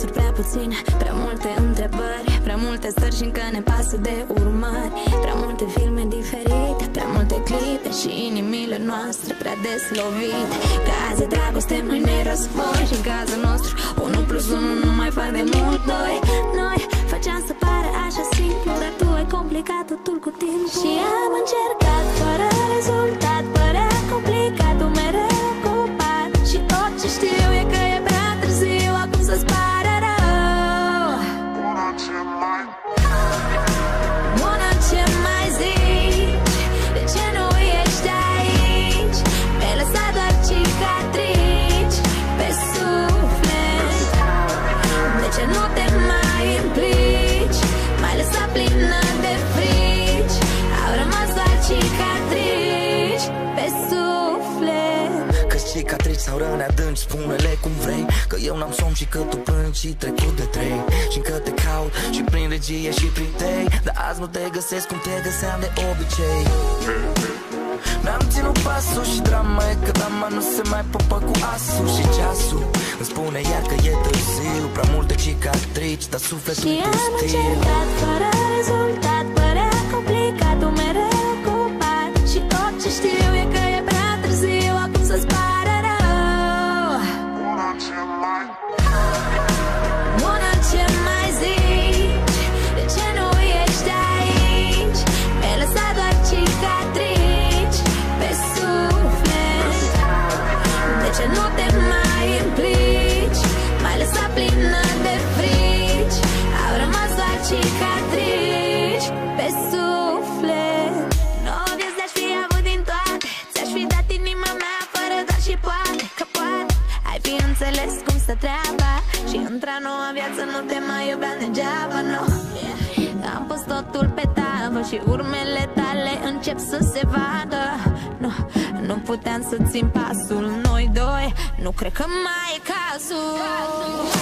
răspunsuri prea puține, prea multe întrebări, prea multe stări și încă ne pasă de urmări. Prea multe filme diferite, prea multe clipe și inimile noastre prea des lovite. Caz de dragoste noi ne război și în cazul nostru 1+1 nu mai fac de mult doi. Noi făceam să pară așa simplu, dar tu ai complicat totul cu timpul. Și am încercat fără rezultat, părea complicat, tu mereu ocupat. Și tot ce știu e că e prea târziu acum să-ți pară rău. Bună, ce mai zici? De ce nu ești aici? Mi-ai lăsat doar cicatrici pe suflet. De ce nu te mai implici? M-ai lăsat plină de frici. Au rămas doar cicatrici pe suflet. Că-s cicatrici sau răni adânci, spune-le cum vrei. Că eu n-am somn și că tu plângi și trecut de 3. Și încă te caut și prin regie și prin tei. Dar azi nu te găsesc cum te găseam de obicei. Mi-am ținut pasul și drama e că dama nu se mai pupă cu asul. Și ceasul îmi spune iar că e târziu. Prea multe cicatrici, dar sufletul e pustiu. Și am încercat fără rezultat, părea complicat, tu mereu ocupat. Și tot ce știu e că e prea târziu acum să-ți pară rău. Bună, ce mai zici? De ce nu ești aici? Mi-ai lăsat doar cicatrici pe suflet. De ce nu te mai implici? M-ai lăsat plină de frici. Au rămas doar cicatrici pe suflet. Nouă vieți de-aș fi avut din toate, ți-aș fi dat inima mea fără doar și poate. Că poate ai fi înțeles cum stă treaba și într-a noua viață nu te mai iubeam degeaba, no. Am pus totul pe tavă și urmele tale încep să se vadă. Nu puteam să țin pasul noi doi, nu cred că mai e cazul.